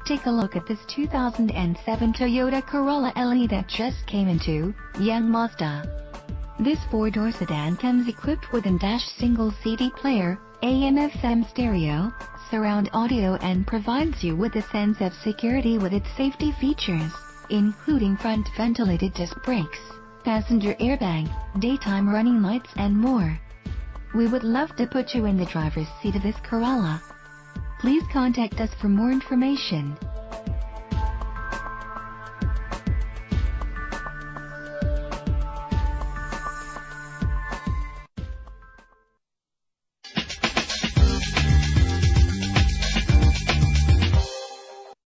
take a look at this 2007 Toyota Corolla LE that just came into young Mazda. This four-door sedan comes equipped with in-dash single CD player, AM/FM stereo, surround audio, and provides you with a sense of security with its safety features, including front ventilated disc brakes, passenger airbag, daytime running lights, and more. We would love to put you in the driver's seat of this Corolla. Please contact us for more information.